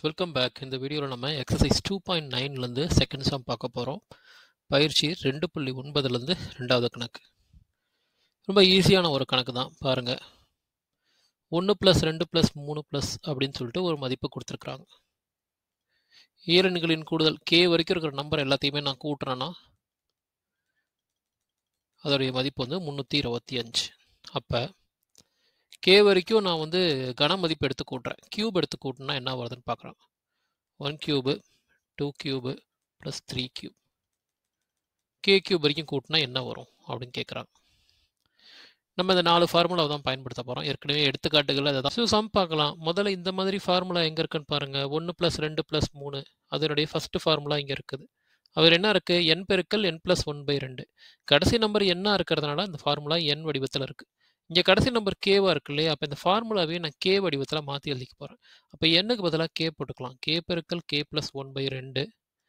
Welcome back. இந்த வீடியோவில் நம்ம எக்ஸசைஸ் 2.9லேருந்து செகண்ட் சம் பார்க்க போகிறோம். பயிற்சி 2.9லேருந்து ரெண்டாவது கணக்கு. ரொம்ப ஈஸியான ஒரு கணக்கு தான் பாருங்கள். 1 + 2 + 3 அப்படின்னு சொல்லிட்டு ஒரு மதிப்பு கொடுத்துருக்குறாங்க. ஈரெண்களின் கூடுதல் k வரைக்கும் இருக்கிற நம்பர் எல்லாத்தையுமே நான் கூட்டுறேன்னா அதோடைய மதிப்பு வந்து 325. அப்போ k வரைக்கும் நான் வந்து கன மதிப்பு எடுத்து கூட்டுறேன். கியூப் எடுத்து கூட்டினா என்ன வருதுன்னு பார்க்குறேன். 1 cube 2 cube plus 3 cube. k cube வரைக்கும் கூட்டினா என்ன வரும் அப்படின்னு கேட்குறாங்க. நம்ம இந்த 4 ஃபார்முலாவை தான் பயன்படுத்த போகிறோம். ஏற்கனவே எடுத்துக்காட்டுகள் அதை தான் சம் பார்க்கலாம். முதல்ல இந்த மாதிரி ஃபார்முலா எங்கே இருக்குன்னு பாருங்கள். 1 + 2 + 3 அதனுடைய ஃபஸ்ட்டு ஃபார்முலா இங்கே இருக்குது. அவர் என்ன இருக்குது, n பெருக்கல் n + 1/2. கடைசி நம்பர் என்ன இருக்கிறதுனால இந்த ஃபார்முலா n வடிவத்தில் இருக்குது. இங்கே கடைசி நம்பர் கேவாக இருக்கு இல்லையா, அப்போ இந்த ஃபார்முலாவே நான் k வடிவத்தில் மாற்றி எழுதிக்க போகிறேன். அப்போ n-க்கு பதிலாக k போட்டுக்கலாம். k பெருக்கல் k + 1/2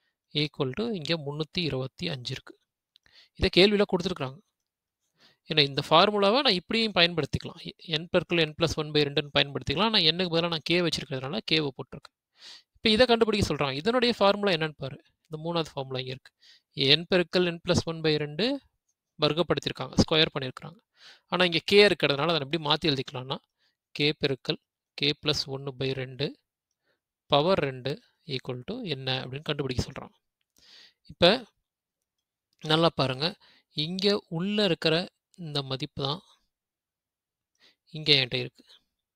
= இங்கே 325 இருக்குது. இதை கேள்வியில் கொடுத்துருக்குறாங்க. ஏன்னா இந்த ஃபார்முலாவை நான் இப்படியும் பயன்படுத்திக்கலாம். n பெருக்கல் n + 1/2ன்னு பயன்படுத்திக்கலாம். நான் n-க்கு பதிலாக நான் k வச்சிருக்கிறதுனால k-வை போட்டிருக்கேன். இப்போ இதை கண்டுபிடிக்க சொல்கிறாங்க. இதனுடைய ஃபார்முலா என்னன்னு பாரு. இந்த மூணாவது ஃபார்முலா இங்கே இருக்குது. n பெருக்கல் n + 1/2 வர்க்கப்படுத்தியிருக்காங்க, ஸ்கொயர் பண்ணியிருக்கிறாங்க. ஆனால் இங்கே k இருக்கிறதுனால அதை எப்படி மாற்றி எழுதிக்கலாம்னா k பெருக்கல் k + 1/2 பவர் 2 = என்ன அப்படின்னு கண்டுபிடிக்க சொல்கிறாங்க. இப்போ நல்லா பாருங்கள், இங்கே உள்ளே இருக்கிற இந்த மதிப்பு தான் இங்கே என்கிட்ட இருக்குது.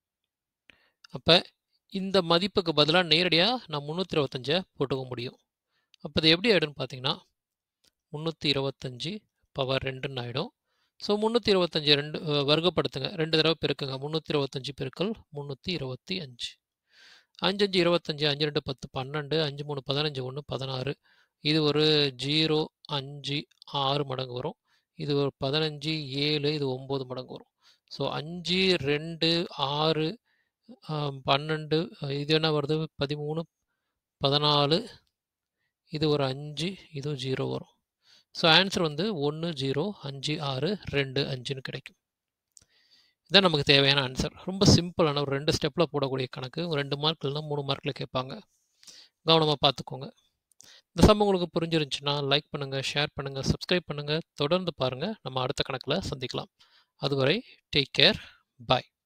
அப்போ இந்த மதிப்புக்கு பதிலாக நேரடியாக நான் 325 போட்டுக்க முடியும். அப்போ இது எப்படி ஆகிடும்னு பார்த்தீங்கன்னா 325 பவர் 2ன்னு ஆகிடும். ஸோ 325 ரெண்டு வர்க்கப்படுத்துங்க, 2 தடவை பெருக்குங்க. 325 பெருக்கல் 325. 5 5 25, 5 2 10 12, 5 3 15, 1 16. இது ஒரு 0 5 6 மடங்கு வரும். இது ஒரு 15 7, இது 9 மடங்கு வரும். ஸோ 5 2 6 12, இது என்ன வருது 13 14, இது ஒரு 5, இது 0 வரும். ஸோ ஆன்சர் வந்து 1 0 5 6 2 5ன்னு கிடைக்கும். இதான் நமக்கு தேவையான ஆன்சர். ரொம்ப சிம்பிளான ஒரு 2 ஸ்டெப்பில் போடக்கூடிய கணக்கு. 2 மார்க் இல்லைனா 3 மார்க்கில் கேட்பாங்க. கவனமாக பார்த்துக்கோங்க. இந்த சம் உங்களுக்கு புரிஞ்சிருந்துச்சுன்னா லைக் பண்ணுங்கள், ஷேர் பண்ணுங்கள், சப்ஸ்கிரைப் பண்ணுங்கள். தொடர்ந்து பாருங்கள். நம்ம அடுத்த கணக்கில் சந்திக்கலாம். அதுவரை டேக் கேர். பாய்.